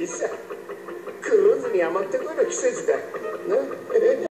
いいさ。クルーズにはもってこいの季節だ。ね。